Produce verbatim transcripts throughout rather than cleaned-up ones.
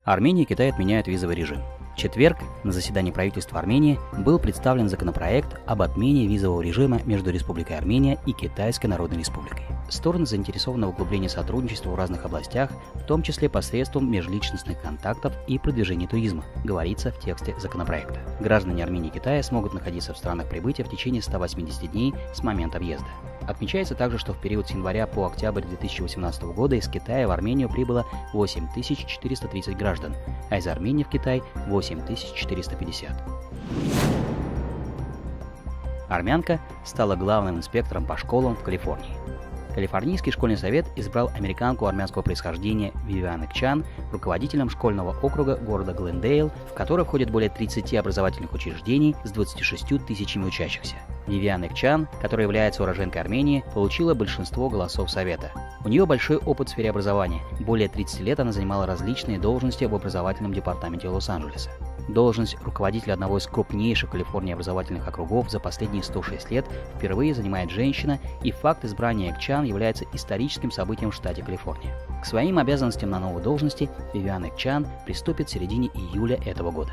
Армения и Китай отменяют визовый режим. В четверг на заседании правительства Армении был представлен законопроект об отмене визового режима между Республикой Армения и Китайской Народной Республикой. Стороны заинтересованы в углублении сотрудничества в разных областях, в том числе посредством межличностных контактов и продвижения туризма, говорится в тексте законопроекта. Граждане Армении и Китая смогут находиться в странах прибытия в течение ста восьмидесяти дней с момента въезда. Отмечается также, что в период с января по октябрь две тысячи восемнадцатого года из Китая в Армению прибыло восемь тысяч четыреста тридцать граждан, а из Армении в Китай восемь тысяч четыреста пятьдесят. Армянка стала главным инспектором по школам в Калифорнии. Калифорнийский школьный совет избрал американку армянского происхождения Вивиан Экчан руководителем школьного округа города Глендейл, в который входит более тридцати образовательных учреждений с двадцатью шестью тысячами учащихся. Вивиан Экчан, которая является уроженкой Армении, получила большинство голосов совета. У нее большой опыт в сфере образования. Более тридцати лет она занимала различные должности в образовательном департаменте Лос-Анджелеса. Должность руководителя одного из крупнейших в Калифорнии образовательных округов за последние сто шесть лет впервые занимает женщина, и факт избрания Экчан является историческим событием в штате Калифорния. К своим обязанностям на новой должности Вивиан Экчан приступит в середине июля этого года.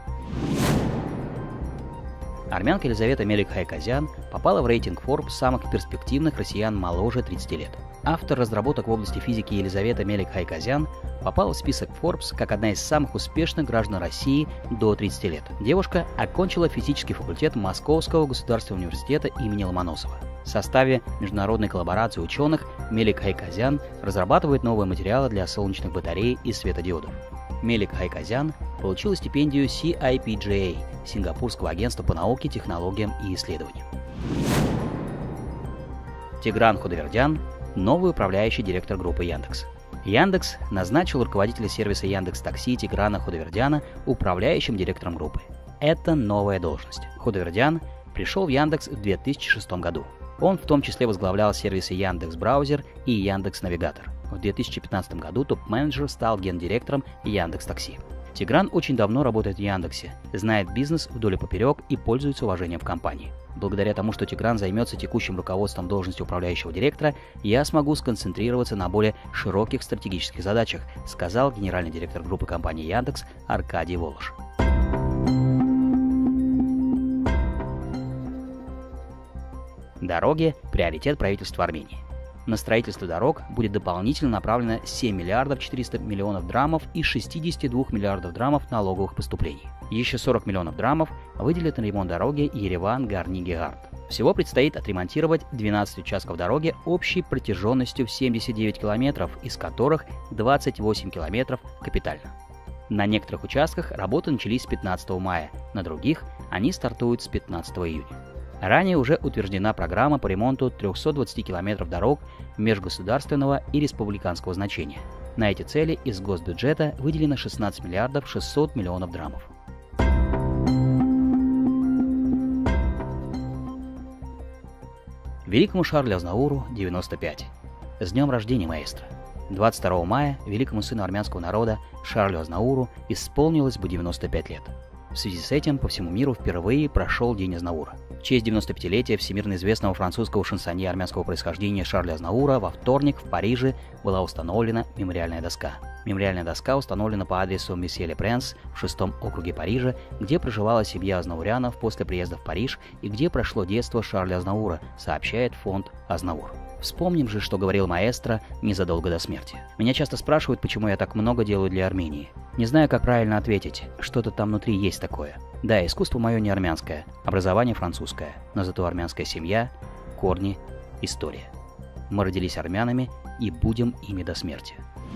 Армянка Елизавета Мелик-Хайказян попала в рейтинг Forbes самых перспективных россиян моложе тридцати лет. Автор разработок в области физики Елизавета Мелик-Хайказян попала в список Forbes как одна из самых успешных граждан России до тридцати лет. Девушка окончила физический факультет Московского государственного университета имени Ломоносова. В составе международной коллаборации ученых Мелик-Хайказян разрабатывает новые материалы для солнечных батарей и светодиодов. Мелик-Хайказян получила стипендию си ай пи джей эй – Сингапурского агентства по науке, технологиям и исследованиям. Тигран Худовердян – новый управляющий директор группы Яндекс. Яндекс назначил руководителя сервиса Яндекс.Такси Тиграна Худовердяна управляющим директором группы. Это новая должность. Худовердян пришел в Яндекс в две тысячи шестом году. Он в том числе возглавлял сервисы Яндекс.Браузер и Яндекс.Навигатор. В две тысячи пятнадцатом году топ-менеджер стал гендиректором Яндекс.Такси. Тигран очень давно работает в Яндексе, знает бизнес вдоль и поперек и пользуется уважением в компании. Благодаря тому, что Тигран займется текущим руководством должности управляющего директора, я смогу сконцентрироваться на более широких стратегических задачах, сказал генеральный директор группы компании Яндекс Аркадий Волош. Дороги – приоритет правительства Армении. На строительство дорог будет дополнительно направлено семь миллиардов четыреста миллионов драмов из шестидесяти двух миллиардов драмов налоговых поступлений. Еще сорок миллионов драмов выделят на ремонт дороги Ереван-Гарни-Гегард. Всего предстоит отремонтировать двенадцать участков дороги общей протяженностью в семьдесят девять километров, из которых двадцать восемь километров капитально. На некоторых участках работы начались с пятнадцатого мая, на других они стартуют с пятнадцатого июня. Ранее уже утверждена программа по ремонту трёхсот двадцати километров дорог межгосударственного и республиканского значения. На эти цели из госбюджета выделено шестнадцать миллиардов шестьсот миллионов драмов. Великому Шарлю Азнавуру девяносто пять. С днем рождения, маэстро! двадцать второго мая великому сыну армянского народа Шарлю Азнауру исполнилось бы девяносто пять лет. В связи с этим по всему миру впервые прошел День Азнаура. В честь девяностопятилетия всемирно известного французского шансонье армянского происхождения Шарля Азнаура во вторник в Париже была установлена мемориальная доска. Мемориальная доска установлена по адресу Месье-Ле-Пренс в шестом округе Парижа, где проживала семья Азнаурянов после приезда в Париж и где прошло детство Шарля Азнаура, сообщает фонд Азнаур. Вспомним же, что говорил маэстро незадолго до смерти. Меня часто спрашивают, почему я так много делаю для Армении. Не знаю, как правильно ответить. Что-то там внутри есть такое. Да, искусство мое не армянское, образование французское, но зато армянская семья, корни, история. Мы родились армянами и будем ими до смерти.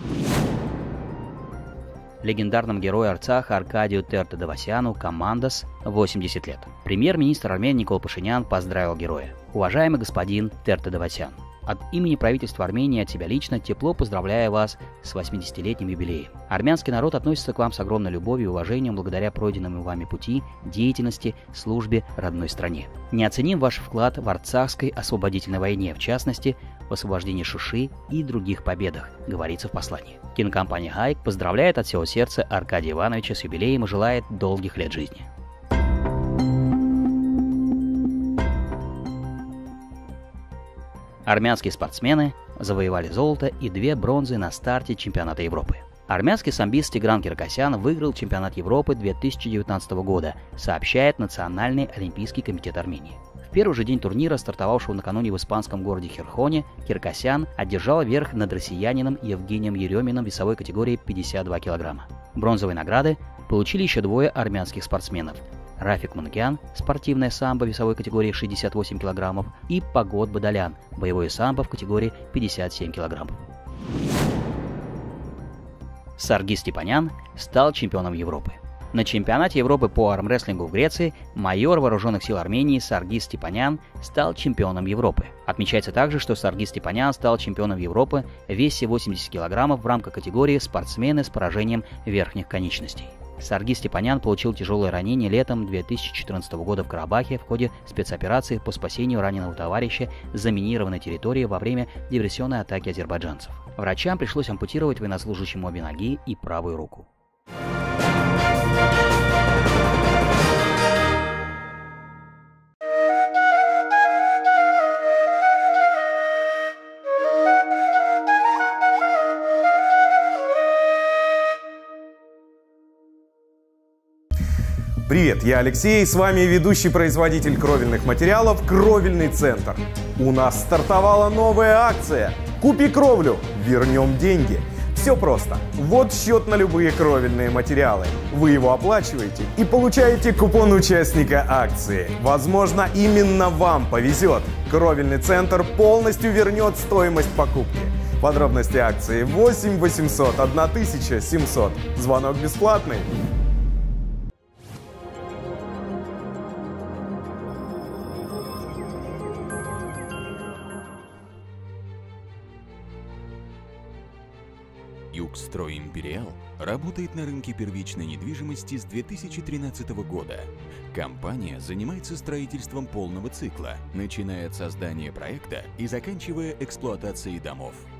Легендарному герою Арцаха Аркадию Тертедавасяну Командос восемьдесят лет. Премьер-министр Армении Никол Пашинян поздравил героя. Уважаемый господин Тертедавасян, от имени правительства Армении, от себя лично, тепло поздравляю вас с восьмидесятилетним юбилеем. Армянский народ относится к вам с огромной любовью и уважением благодаря пройденному вами пути, деятельности, службе родной стране. Неоценим ваш вклад в Арцахской освободительной войне, в частности, в освобождении Шуши и других победах, говорится в послании. Кинокомпания «Хайк» поздравляет от всего сердца Аркадия Ивановича с юбилеем и желает долгих лет жизни. Армянские спортсмены завоевали золото и две бронзы на старте чемпионата Европы. Армянский самбист Тигран Киркосян выиграл чемпионат Европы две тысячи девятнадцатого года, сообщает Национальный олимпийский комитет Армении. В первый же день турнира, стартовавшего накануне в испанском городе Херхоне, Киркосян одержал верх над россиянином Евгением Ереминым в весовой категории пятьдесят два килограмма. Бронзовые награды получили еще двое армянских спортсменов: Рафик Манукян, спортивная самбо весовой категории шестьдесят восемь килограммов, и Пагод Бадалян, боевое самбо в категории пятьдесят семь килограммов. Саргис Степанян стал чемпионом Европы. На чемпионате Европы по армрестлингу в Греции майор вооруженных сил Армении Саргис Степанян стал чемпионом Европы. Отмечается также, что Саргис Степанян стал чемпионом Европы в весе восемьдесят килограммов в рамках категории «Спортсмены с поражением верхних конечностей». Саргис Степанян получил тяжелое ранение летом две тысячи четырнадцатого года в Карабахе в ходе спецоперации по спасению раненого товарища с заминированной территории во время диверсионной атаки азербайджанцев. Врачам пришлось ампутировать военнослужащему обе ноги и правую руку. Привет, я Алексей, и с вами ведущий производитель кровельных материалов «Кровельный центр». У нас стартовала новая акция «Купи кровлю, вернем деньги». Все просто. Вот счет на любые кровельные материалы. Вы его оплачиваете и получаете купон участника акции. Возможно, именно вам повезет. Кровельный центр полностью вернет стоимость покупки. Подробности акции восемь восемьсот тысяча семьсот. Звонок бесплатный. Югстрой Империал работает на рынке первичной недвижимости с две тысячи тринадцатого года. Компания занимается строительством полного цикла, начиная от создания проекта и заканчивая эксплуатацией домов.